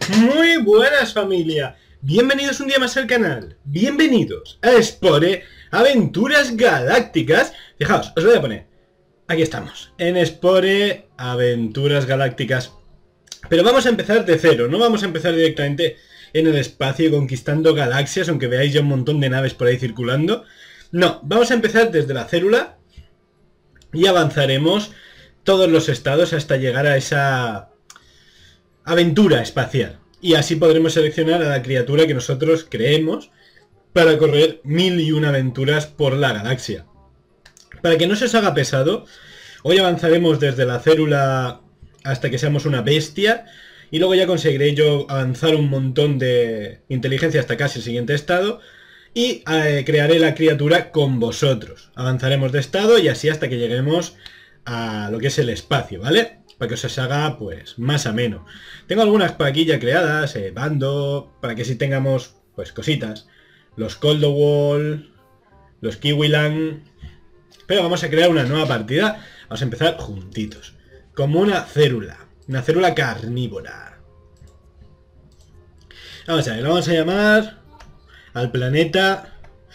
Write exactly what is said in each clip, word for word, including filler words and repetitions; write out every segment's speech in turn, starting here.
Muy buenas, familia, bienvenidos un día más al canal, bienvenidos a Spore Aventuras Galácticas. Fijaos, os lo voy a poner, aquí estamos, en Spore Aventuras Galácticas. Pero vamos a empezar de cero, no vamos a empezar directamente en el espacio conquistando galaxias, aunque veáis ya un montón de naves por ahí circulando. No, vamos a empezar desde la célula y avanzaremos todos los estados hasta llegar a esa aventura espacial. Y así podremos seleccionar a la criatura que nosotros creemos para correr mil y una aventuras por la galaxia. Para que no se os haga pesado, hoy avanzaremos desde la célula hasta que seamos una bestia. Y luego ya conseguiré yo avanzar un montón de inteligencia hasta casi el siguiente estado. Y eh, crearé la criatura con vosotros. Avanzaremos de estado y así hasta que lleguemos a lo que es el espacio, ¿vale? Para que os haga pues más ameno. Tengo algunas por aquí ya creadas, eh, bando, para que si tengamos pues cositas. Los Coldowall, los Kiwilan. Pero vamos a crear una nueva partida. Vamos a empezar juntitos. Como una célula. Una célula carnívora. Vamos a ver, lo vamos a llamar al planeta.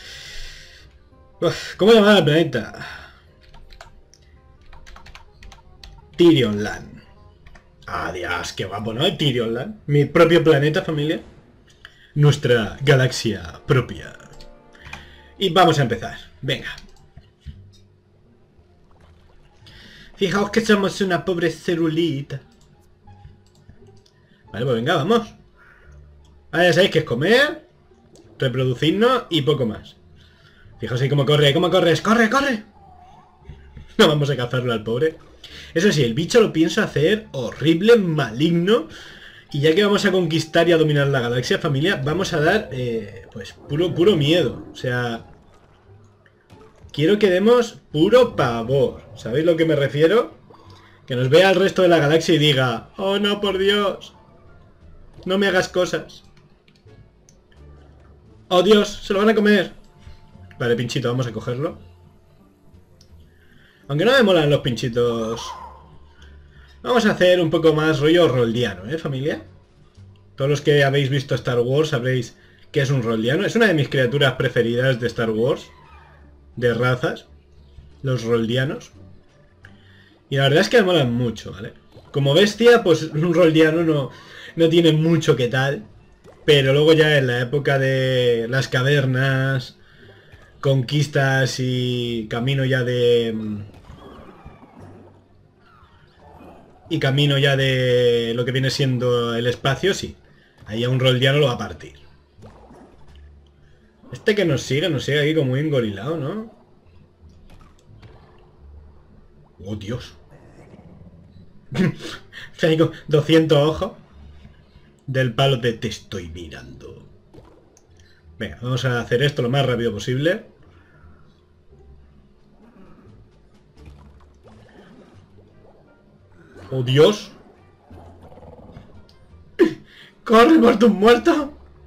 Uf, ¿cómo llamar al planeta? Tyrionland. Adiós, qué guapo, ¿no? Tyrionland. Mi propio planeta, familia. Nuestra galaxia propia. Y vamos a empezar. Venga. Fijaos que somos una pobre celulita. Vale, pues venga, vamos. Ahora ya sabéis que es comer, reproducirnos y poco más. Fijaos ahí cómo corre, cómo corres. ¡Corre, corre! No vamos a cazarlo al pobre. Eso sí, el bicho lo pienso hacer horrible, maligno. Y ya que vamos a conquistar y a dominar la galaxia, familia, vamos a dar, eh, pues, puro, puro miedo. O sea, quiero que demos puro pavor. ¿Sabéis lo que me refiero? Que nos vea el resto de la galaxia y diga: oh no, por Dios, no me hagas cosas. Oh Dios, se lo van a comer. Vale, pinchito, vamos a cogerlo. Aunque no me molan los pinchitos. Vamos a hacer un poco más rollo roldiano, ¿eh, familia? Todos los que habéis visto Star Wars sabréis que es un roldiano. Es una de mis criaturas preferidas de Star Wars. De razas. Los roldianos. Y la verdad es que me molan mucho, ¿vale? Como bestia, pues un roldiano no, no tiene mucho que tal. Pero luego ya en la época de las cavernas, conquistas y camino ya de... Y camino ya de lo que viene siendo el espacio, sí. Ahí a un roldiano lo va a partir. Este que nos sigue, nos sigue aquí como muy engorilado, ¿no? Oh, Dios. Tengo doscientos ojos. Del palo de te estoy mirando. Venga, vamos a hacer esto lo más rápido posible. ¡Oh, Dios! ¡Corre por tus muertos!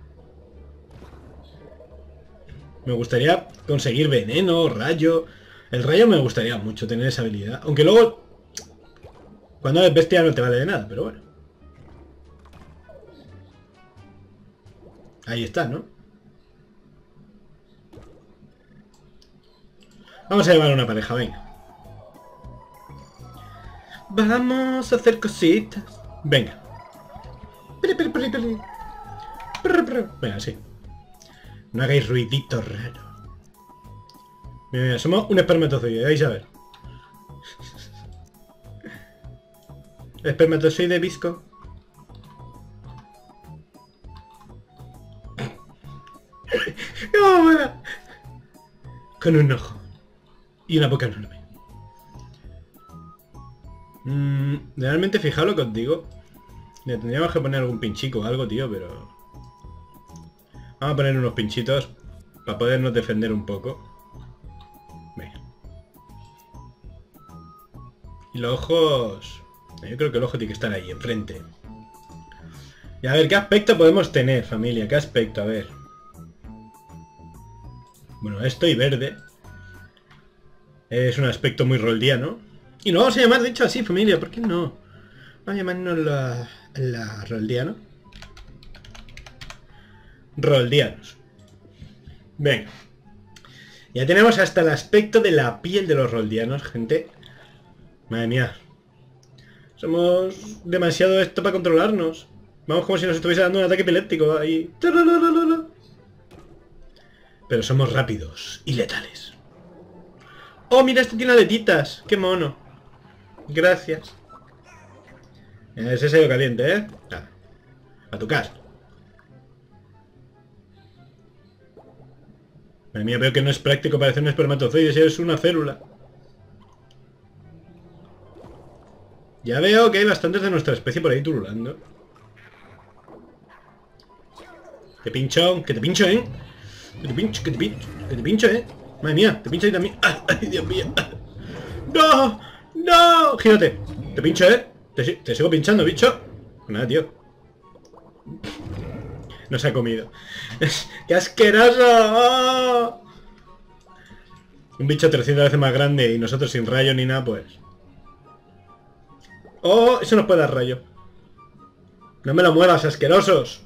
Me gustaría conseguir veneno, rayo. El rayo me gustaría mucho tener esa habilidad. Aunque luego, cuando eres bestia no te vale de nada, pero bueno. Ahí está, ¿no? Vamos a llevar una pareja, venga. Vamos a hacer cositas. Venga. Venga, sí. No hagáis ruiditos raros. Mira, mira, somos un espermatozoide, vais a ver. Espermatozoide visco. ¡Oh, bueno! Con un ojo. Y una boca enorme. Mm, realmente fijaos lo que os digo. Le tendríamos que poner algún pinchico o algo, tío, pero... Vamos a poner unos pinchitos para podernos defender un poco. Venga. Y los ojos... Yo creo que el ojo tiene que estar ahí, enfrente. Y a ver, ¿qué aspecto podemos tener, familia? ¿Qué aspecto? A ver. Bueno, esto y verde. Es un aspecto muy roldiano. Y lo vamos a llamar, de hecho, así, familia. ¿Por qué no? Vamos a llamarnos la, la roldiano. roldianos. Venga. Ya tenemos hasta el aspecto de la piel de los roldianos, gente. Madre mía. Somos demasiado esto para controlarnos. Vamos como si nos estuviese dando un ataque epiléptico ahí. Pero somos rápidos y letales. Oh, mira, este tiene aletitas. Qué mono. Gracias. Ese sello caliente, ¿eh? Ah, a tu casa. Madre mía, veo que no es práctico parecer un espermatozoide si eres una célula. Ya veo que hay bastantes de nuestra especie por ahí turulando. Te pincho, que te pincho, ¿eh? Que te pincho, que te pincho, que te pincho, ¿eh? Madre mía, te pincho ahí también. ¡Ay, Dios mío! ¡No! ¡No! Gírate. Te pincho, ¿eh? Te, te sigo pinchando, bicho. Nada, tío. No se ha comido. ¡Qué asqueroso! ¡Oh! Un bicho trescientas veces más grande y nosotros sin rayo ni nada, pues... ¡Oh! Eso nos puede dar rayo. ¡No me lo muevas, asquerosos!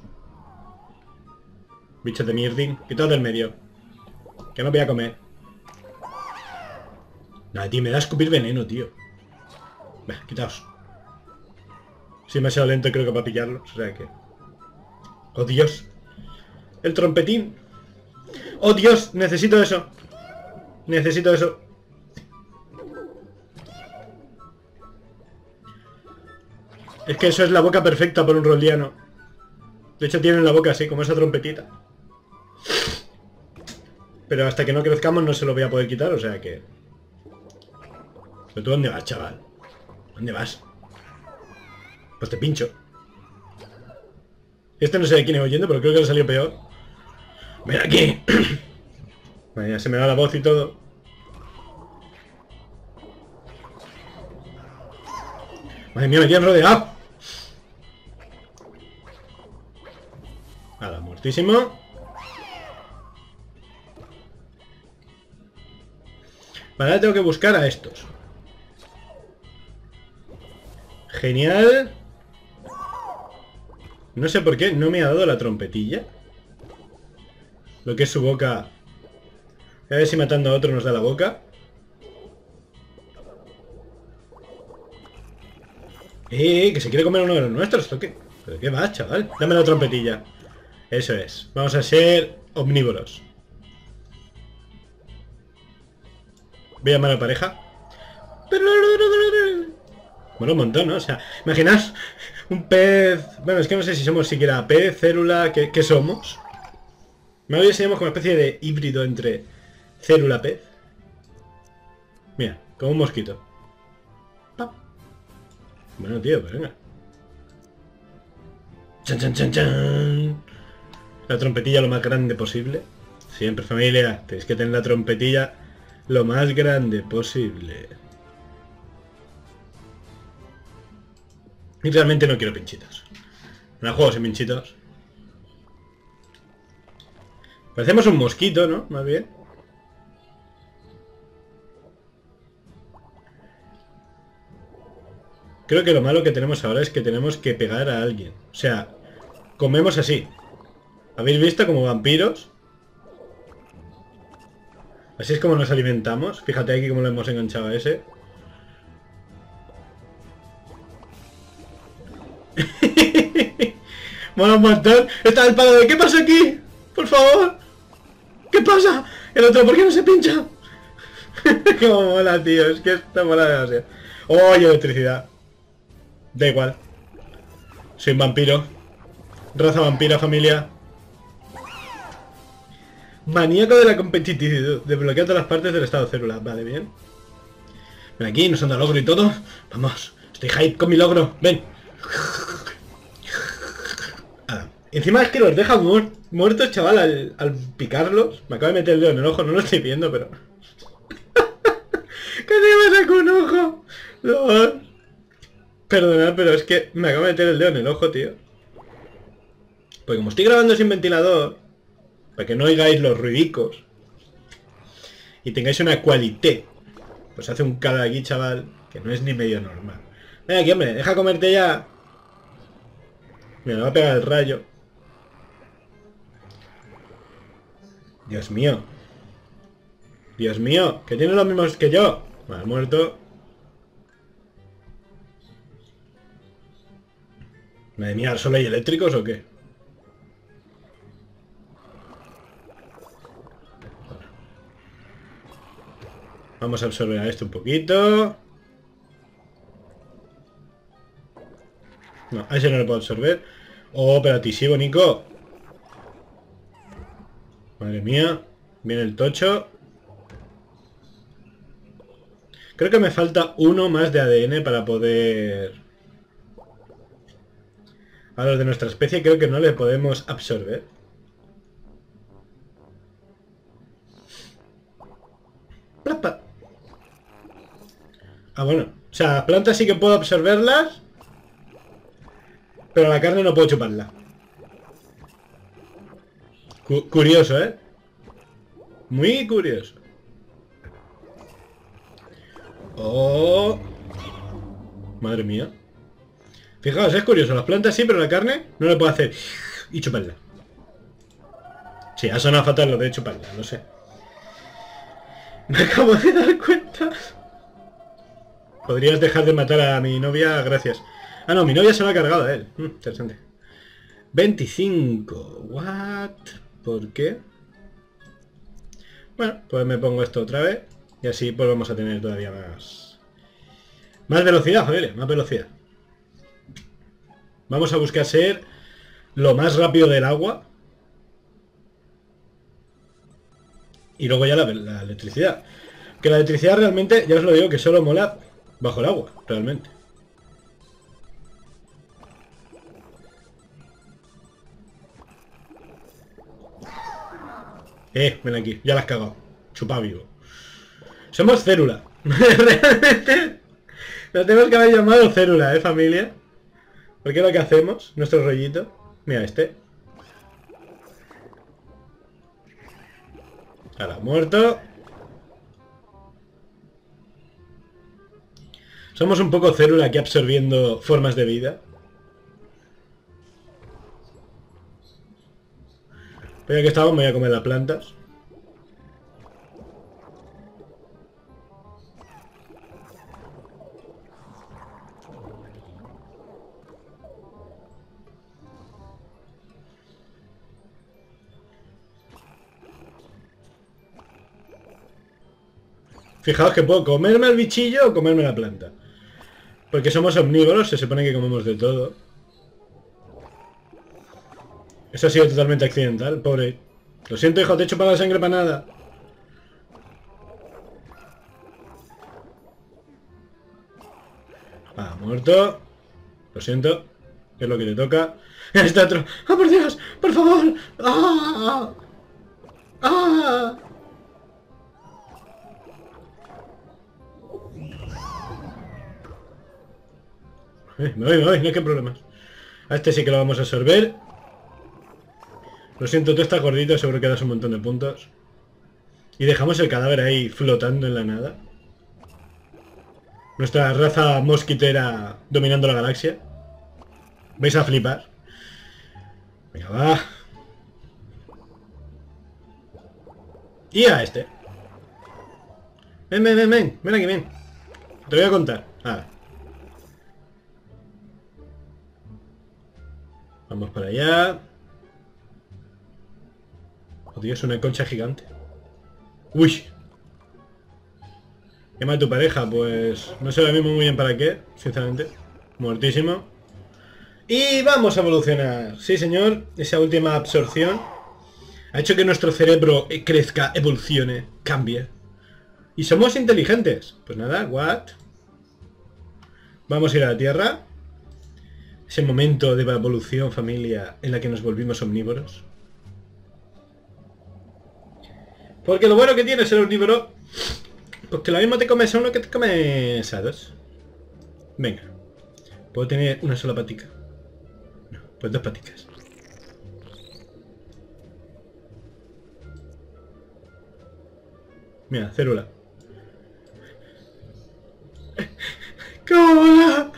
Bichos de mierding. Quitaos del medio. Que no voy a comer. Nada, tío, me da a escupir veneno, tío. Bah, quitaos. Sí, demasiado lento creo que para pillarlos. O sea que... ¡Oh, Dios! ¡El trompetín! ¡Oh, Dios! Necesito eso. Necesito eso. Es que eso es la boca perfecta por un roldiano. De hecho tienen la boca así, como esa trompetita. Pero hasta que no crezcamos no se lo voy a poder quitar, o sea que... ¿Pero tú dónde vas, chaval? ¿Dónde vas? Pues te pincho. Este no sé de quién es oyendo, pero creo que le salió peor. ¡Ven aquí! Vaya, se me va la voz y todo. Madre mía, me tienen rodeado. Nada, muertísimo. Vale, ahora tengo que buscar a estos. Genial. No sé por qué no me ha dado la trompetilla. Lo que es su boca. A ver si matando a otro nos da la boca. Eh, que se quiere comer uno de los nuestros, ¿o qué? ¿Pero qué va, chaval? Dame la trompetilla. Eso es. Vamos a ser omnívoros. Voy a llamar a la pareja. Bueno, un montón, ¿no? O sea, imaginaos un pez... Bueno, es que no sé si somos siquiera pez, célula... ¿Qué, qué somos? Me lo diseñamos como una especie de híbrido entre célula pez. Mira, como un mosquito. ¡Pap! Bueno, tío, pues venga. ¡Chan, chan, chan, chan! La trompetilla lo más grande posible. Siempre, familia, tenéis que tener la trompetilla lo más grande posible. Y realmente no quiero pinchitos. No juego sin pinchitos. Parecemos un mosquito, ¿no? Más bien. Creo que lo malo que tenemos ahora es que tenemos que pegar a alguien. O sea, comemos así. ¿Habéis visto como vampiros? Así es como nos alimentamos. Fíjate aquí cómo lo hemos enganchado a ese. Mola un montón. Está el palo de ¿qué pasa aquí? Por favor. ¿Qué pasa? El otro, ¿por qué no se pincha? Como mola, tío. Es que esto mola demasiado. Oh, y electricidad. Da igual. Soy un vampiro. Raza vampira, familia. Maníaco de la competitividad. Desbloquea todas las partes del estado célula. Vale, bien. Ven aquí, nos anda logro y todo. Vamos. Estoy hype con mi logro. Ven. Ah, encima es que los deja muer muertos, chaval, al, al picarlos. Me acaba de meter el dedo en el ojo, no lo estoy viendo, pero... ¿Qué te pasa con un ojo? No. Perdonad, pero es que me acaba de meter el dedo en el ojo, tío. Pues como estoy grabando sin ventilador, para que no oigáis los ruidicos y tengáis una qualité, pues hace un calor aquí, chaval, que no es ni medio normal. Ven aquí, hombre, deja comerte ya. Mira, me va a pegar el rayo. Dios mío. Dios mío, que tiene los mismos que yo. Mal muerto. Madre mía, ¿solo hay eléctricos o qué? Vamos a absorber a este un poquito. No, a ese no lo puedo absorber. Oh, pero a ti sí, Nico. Madre mía. Viene el tocho. Creo que me falta uno más de A D N para poder... A los de nuestra especie creo que no le podemos absorber. Plapa. Ah, bueno. O sea, las plantas sí que puedo absorberlas, pero la carne no puedo chuparla. Cu- curioso, ¿eh? Muy curioso. Oh. Madre mía. Fijaos, es curioso. Las plantas sí, pero la carne no le puedo hacer y chuparla. Sí, ha sonado fatal lo de chuparla, no sé. Me acabo de dar cuenta. Podrías dejar de matar a mi novia, gracias. Ah, no, mi novia se lo ha cargado a él. Mm, interesante. veinticinco. What? ¿Por qué? Bueno, pues me pongo esto otra vez. Y así pues vamos a tener todavía más... Más velocidad, familia, más velocidad. Vamos a buscar ser lo más rápido del agua. Y luego ya la, la electricidad. Que la electricidad realmente, ya os lo digo, que solo mola bajo el agua, realmente. Eh, ven aquí, ya la has cagado. Chupa vivo. Somos célula. Realmente nos tenemos que haber llamado célula, eh, familia. Porque es lo que hacemos, nuestro rollito. Mira este. Ahora, muerto. Somos un poco célula aquí absorbiendo formas de vida. Pero ya que estamos, me voy a comer las plantas. Fijaos que puedo comerme al bichillo o comerme la planta. Porque somos omnívoros, se supone que comemos de todo. Eso ha sido totalmente accidental, pobre. Lo siento, hijo, te he hecho para la sangre para nada. Ah, muerto. Lo siento. Es lo que te toca. Está otro. ¡Ah, por Dios! ¡Por favor! ¡Ah! ¡Ah! Eh, me voy, me voy, no hay que problemas. A este sí que lo vamos a absorber. Lo siento, tú estás gordito, seguro que das un montón de puntos. Y dejamos el cadáver ahí flotando en la nada. Nuestra raza mosquitera dominando la galaxia. Vais a flipar. Venga, va. Y a este. Ven, ven, ven, ven. Ven aquí, ven. Te voy a contar. Ah. Vamos para allá. Oh, Dios, una concha gigante. Uy. Llama a tu pareja, pues... No sé ahora mismo muy bien para qué, sinceramente. Muertísimo. Y vamos a evolucionar. Sí, señor. Esa última absorción ha hecho que nuestro cerebro crezca, evolucione, cambie. Y somos inteligentes. Pues nada, what? Vamos a ir a la Tierra. Ese momento de evolución, familia, en la que nos volvimos omnívoros. Porque lo bueno que tiene ser omnívoro, pues que lo mismo te comes a uno que te comes a dos. Venga. ¿Puedo tener una sola patica? No, pues dos paticas. Mira, célula. ¡Cómo mola!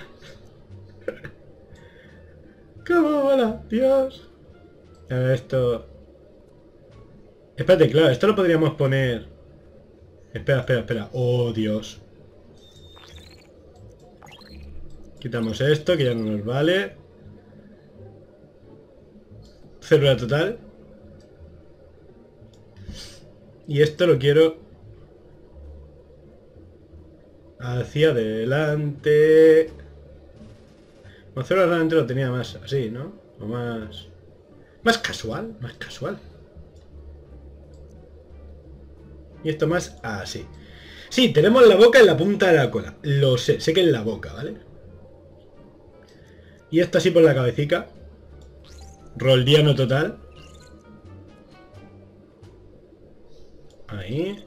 ¡Cómo mola! ¡Dios! A ver, esto... Espérate, claro, esto lo podríamos poner... Espera, espera, espera. Oh, Dios. Quitamos esto, que ya no nos vale. Célula total. Y esto lo quiero... hacia adelante. Bueno, célula realmente lo tenía más así, ¿no? O más... más casual, más casual. Y esto más así. Sí, tenemos la boca en la punta de la cola. Lo sé, sé que es la boca, ¿vale? Y esto así por la cabecita. Roldiano total. Ahí.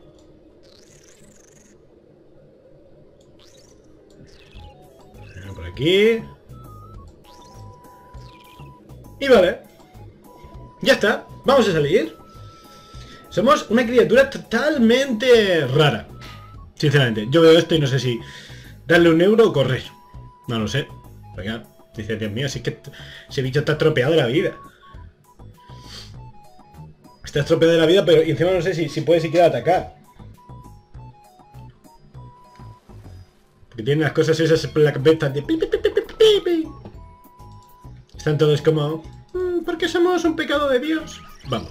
Por aquí. Y vale. Ya está. Vamos a salir. Somos una criatura totalmente rara. Sinceramente. Yo veo esto y no sé si darle un euro o correr. No lo sé. Venga. Dice, Dios mío, si es que ese bicho está estropeado de la vida. Está estropeado de la vida, pero encima no sé si, si puede siquiera atacar. Porque tiene las cosas esas por la cabeza de... pi, pi, pi, pi, pi, pi, pi. Están todos como... ¿por qué somos un pecado de Dios? Vamos.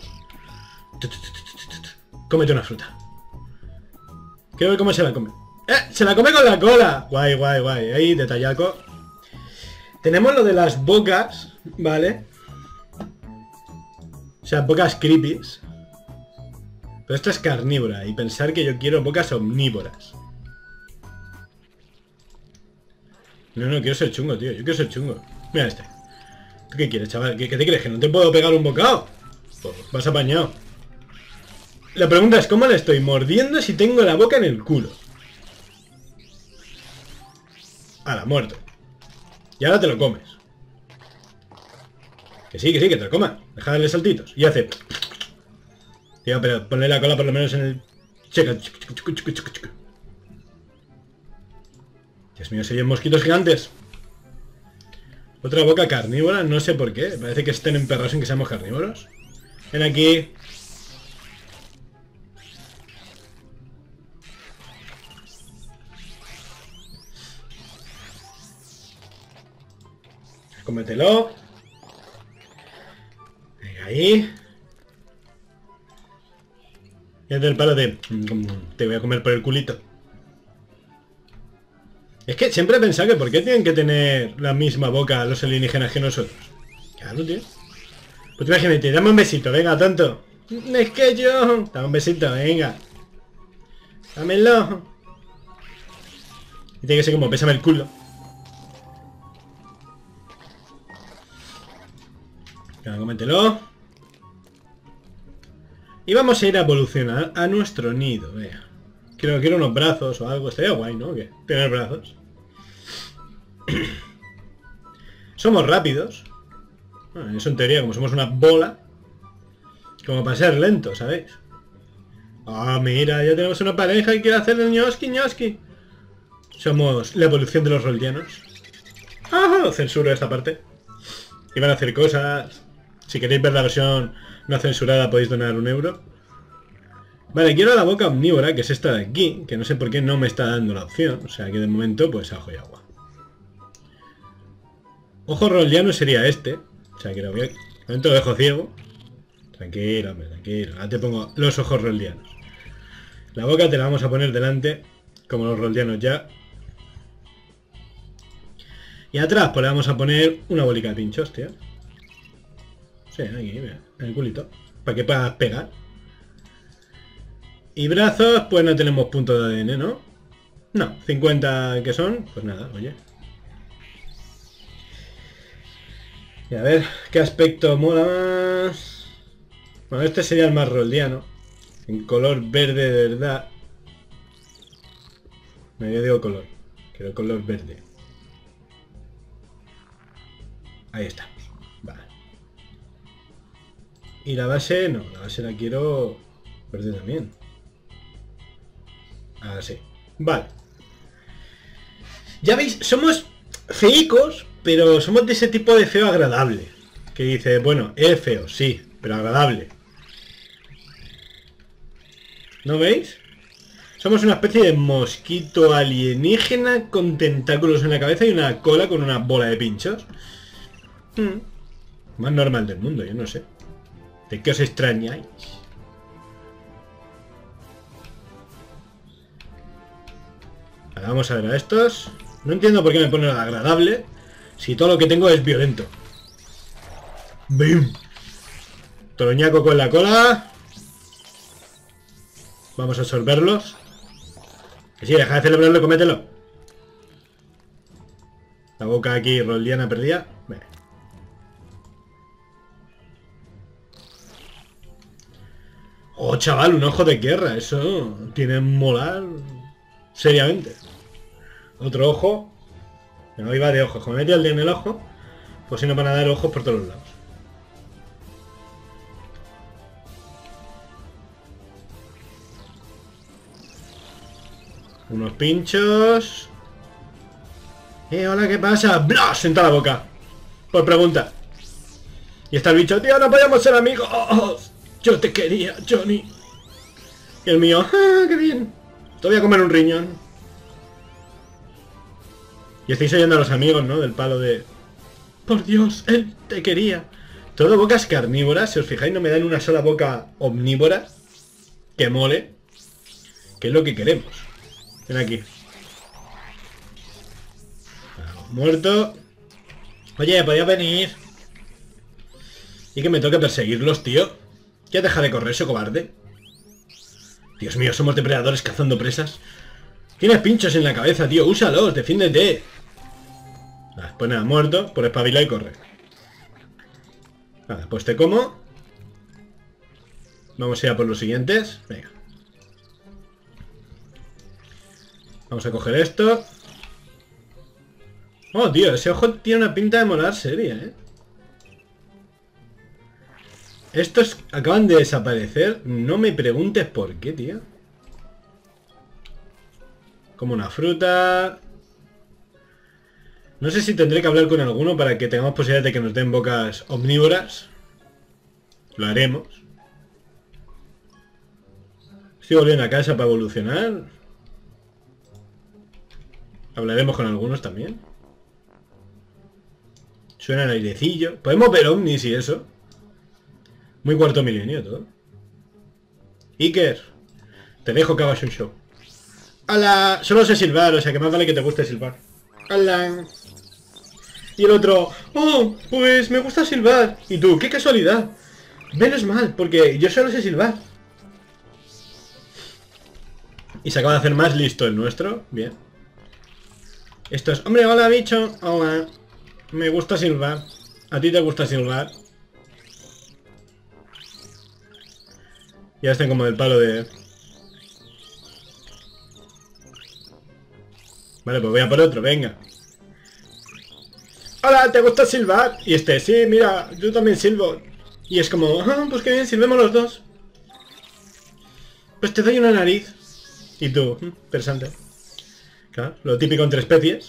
Cómete una fruta. Quiero ver cómo se la come. ¡Eh! ¡Se la come con la cola! Guay, guay, guay. Ahí, detallaco. Tenemos lo de las bocas, ¿vale? O sea, bocas creepies. Pero esta es carnívora. Y pensar que yo quiero bocas omnívoras. No, no, quiero ser chungo, tío. Yo quiero ser chungo. Mira este. ¿Tú qué quieres, chaval? ¿Qué, qué te crees? ¿Que no te puedo pegar un bocado? Pues vas apañado. La pregunta es, ¿cómo le estoy mordiendo si tengo la boca en el culo? A la muerte. Y ahora te lo comes. Que sí, que sí, que te lo comas. Deja de darle saltitos. Y hace... Tío, pero ponle la cola por lo menos en el... Checa. Dios mío, serían mosquitos gigantes. Otra boca carnívora, no sé por qué. Parece que estén emperrados en que seamos carnívoros. Ven aquí. Cómetelo. Venga ahí. Y haz el palo de... te voy a comer por el culito. Es que siempre he pensado que ¿por qué tienen que tener la misma boca los alienígenas que nosotros? Claro, tío. Pues imagínate, dame un besito, venga, tonto. Es que yo... Dame un besito, venga. Dámelo. Y tiene que ser como, pésame el culo. Venga, cómetelo. Y vamos a ir a evolucionar a nuestro nido, vea. Creo que quiero unos brazos o algo. Estaría guay, ¿no? ¿Qué? Tener brazos. Somos rápidos. Bueno, eso en teoría, como somos una bola. Como para ser lentos, ¿sabéis? Ah, mira, ya tenemos una pareja y quiere hacer el ñoski ñoski. Somos la evolución de los roldianos. Ah, censuro esta parte. Y van a hacer cosas. Si queréis ver la versión no censurada podéis donar un euro. Vale, quiero la boca omnívora, que es esta de aquí, que no sé por qué no me está dando la opción. O sea que de momento, pues ajo y agua. Ojo roldiano sería este. O sea que lo voy a... De momento lo dejo ciego. Tranquilo, hombre, tranquilo. Ahora te pongo los ojos roldianos. La boca te la vamos a poner delante, como los roldianos ya. Y atrás, pues le vamos a poner una bolica de pinchos, tío. Sí, aquí, mira, en el culito. Para que puedas pegar. Y brazos, pues no tenemos punto de A D N, ¿no? No, cincuenta que son, pues nada, oye. Y a ver, ¿qué aspecto mola más? Bueno, este sería el más roldiano. En color verde de verdad. No, yo digo color. Quiero color verde. Ahí está. Vale. Y la base, no, la base la quiero verde también. Así. Vale. Ya veis, somos feicos, pero somos de ese tipo de feo agradable. Que dice, bueno, es feo, sí, pero agradable. ¿No veis? Somos una especie de mosquito alienígena con tentáculos en la cabeza y una cola con una bola de pinchos. Hmm. Más normal del mundo, yo no sé. ¿De qué os extrañáis? Ahora vamos a ver a estos. No entiendo por qué me pone agradable si todo lo que tengo es violento. ¡Bim! Toroñaco con la cola. Vamos a absorberlos. Que sí, deja de celebrarlo, comételo. La boca aquí roldiana perdida. Venga. Oh, chaval, un ojo de guerra. Eso tiene molar seriamente. Otro ojo. No, ahí va de ojos. Como me metí el dedo en el ojo, pues si no van a dar ojos por todos los lados. Unos pinchos. Eh, hola, ¿qué pasa? ¡Blas! Senta la boca. Por pregunta. Y está el bicho, tío, no podemos ser amigos. Yo te quería, Johnny. Y el mío, ¡ah, qué bien! Te voy a comer un riñón. Y estáis oyendo a los amigos, ¿no? Del palo de... Por Dios, él te quería. Todo bocas carnívoras, si os fijáis, no me dan una sola boca omnívora. Que mole. Que es lo que queremos. Ven aquí. Muerto. Oye, podía venir. Y que me toque perseguirlos, tío. Ya deja de correr, ese cobarde. Dios mío, somos depredadores cazando presas. Tienes pinchos en la cabeza, tío. Úsalos, defiéndete. Ah, pues nada, muerto. Por espabilar y correr. Nada, pues te como. Vamos a ir a por los siguientes. Venga. Vamos a coger esto. Oh, tío, ese ojo tiene una pinta de molar seria, ¿eh? Estos acaban de desaparecer. No me preguntes por qué, tío. Como una fruta. No sé si tendré que hablar con alguno para que tengamos posibilidad de que nos den bocas omnívoras. Lo haremos. Estoy volviendo a casa para evolucionar. Hablaremos con algunos también. Suena el airecillo. Podemos ver ovnis y eso. Muy cuarto milenio todo. Iker, te dejo que hagas un show. ¡Hala! Solo sé silbar, o sea que más vale que te guste silbar. ¡Hala! Y el otro, ¡oh! Pues me gusta silbar. Y tú, ¡qué casualidad! Menos mal, porque yo solo sé silbar. Y se acaba de hacer más listo el nuestro. Bien. Esto es, hombre, hola bicho. Hola. Me gusta silbar. ¿A ti te gusta silbar? Ya están como del palo de... Vale, pues voy a por otro, venga. Hola, ¿te gusta silbar? Y este, sí, mira, yo también silbo. Y es como, ah, pues qué bien, silbemos los dos. Pues te doy una nariz. Y tú, interesante. Claro, lo típico entre especies.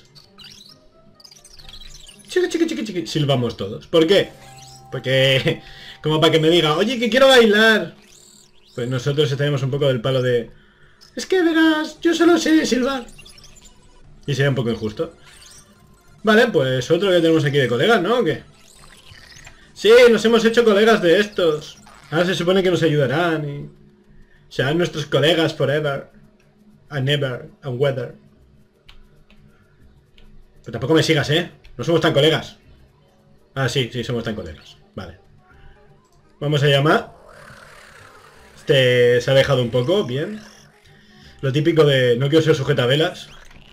Chiqui, chiqui, chiqui, chiqui. Silbamos todos. ¿Por qué? Porque... Como para que me diga, oye, que quiero bailar. Pues nosotros tenemos un poco del palo de... Es que verás, yo solo sé silbar. Y sería un poco injusto. Vale, pues otro que tenemos aquí de colegas, ¿no? ¿O qué? Sí, nos hemos hecho colegas de estos. Ahora se supone que nos ayudarán y... serán nuestros colegas forever. And never, and weather. Pero tampoco me sigas, ¿eh? No somos tan colegas. Ah, sí, sí, somos tan colegas. Vale. Vamos a llamar. Este se ha dejado un poco, bien. Lo típico de no quiero ser sujetavelas.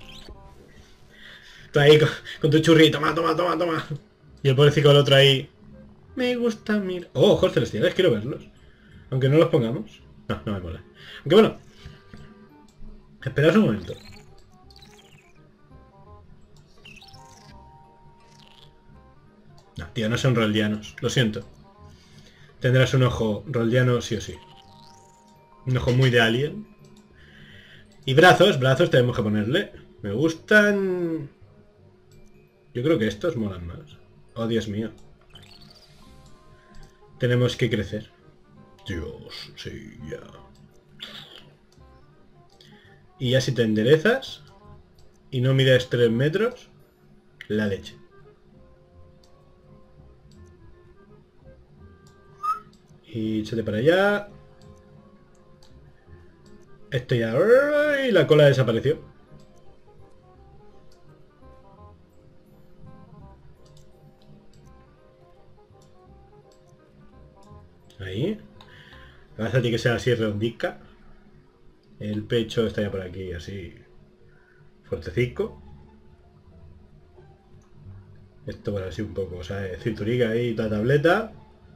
Tú ahí con, con tu churri, toma, toma, toma, toma. Y el pobrecito del otro ahí. Me gusta mirar. Oh, ojos celestiales, quiero verlos. Aunque no los pongamos. No, no me mola. Aunque bueno. Esperad un momento. No, tío, no son roldianos. Lo siento. Tendrás un ojo roldiano sí o sí. Un ojo muy de alien. Y brazos, brazos tenemos que ponerle. Me gustan... Yo creo que estos molan más. Oh, Dios mío. Tenemos que crecer. Dios, sí, ya. Y ya si te enderezas y no mides tres metros, la leche. Y échate para allá. Esto ya... Y la cola desapareció. Ahí. La cabeza tiene que ser así redondica. El pecho está ya por aquí, así fuertecico. Esto por así un poco, o sea, cinturica ahí, la tableta.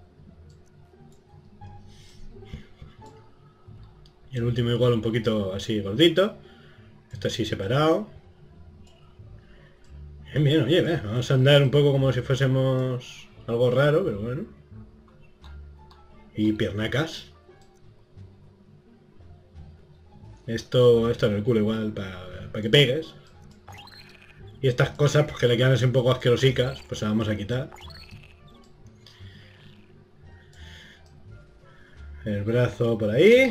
Y el último igual un poquito así gordito. Esto así separado. Bien, bien, oye, ¿ves? Vamos a andar un poco como si fuésemos algo raro, pero bueno. Y piernacas. Esto, esto en el culo igual para pa que pegues. Y estas cosas, pues que le quedan así un poco asquerosicas, pues las vamos a quitar. El brazo por ahí.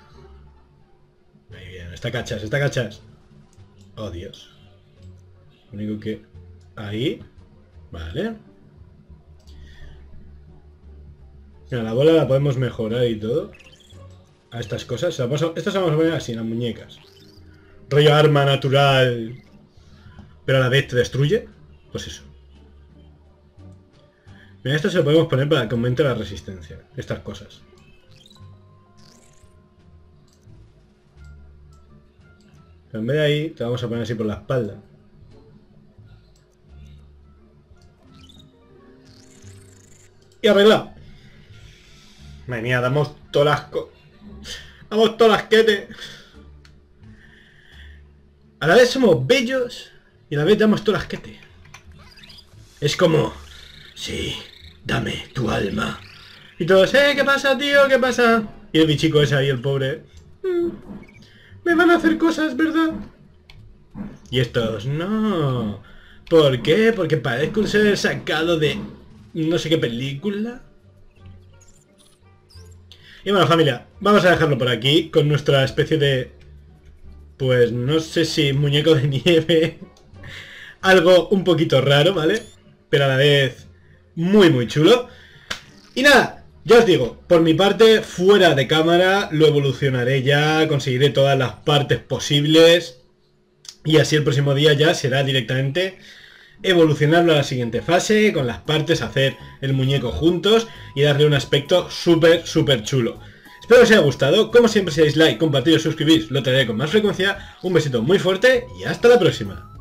Muy bien, está cachas, está cachas. Oh, Dios. Lo único que... Ahí. Vale. Mira, la bola la podemos mejorar y todo. A estas cosas. Estas vamos a poner así, en las muñecas. Rollo arma natural. Pero a la vez te destruye. Pues eso. Mira, esto se lo podemos poner para que aumente la resistencia. Estas cosas. Pero en vez de ahí, te vamos a poner así por la espalda. Y arreglado. Madre mía, damos todo asco. Damos todo asquete. A la vez somos bellos y a la vez damos todo asquete. Es como... Sí, dame tu alma. Y todos, eh, ¿qué pasa, tío? ¿Qué pasa? Y el bichico ese ahí, el pobre. Mm, me van a hacer cosas, ¿verdad? Y estos, no. ¿Por qué? Porque parezco un ser sacado de... no sé qué película. Y bueno, familia, vamos a dejarlo por aquí con nuestra especie de... Pues no sé si muñeco de nieve. Algo un poquito raro, ¿vale? Pero a la vez muy muy chulo. Y nada, ya os digo, por mi parte, fuera de cámara, lo evolucionaré ya, conseguiré todas las partes posibles. Y así el próximo día ya será directamente evolucionarlo a la siguiente fase, con las partes, hacer el muñeco juntos y darle un aspecto súper, súper chulo. Espero que os haya gustado, como siempre si dais like, compartir o suscribís, lo traeré con más frecuencia. Un besito muy fuerte y hasta la próxima.